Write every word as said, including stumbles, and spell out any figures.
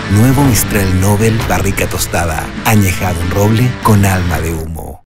Nuevo Mistral Nobel Barrica Tostada, añejado en roble con alma de humo.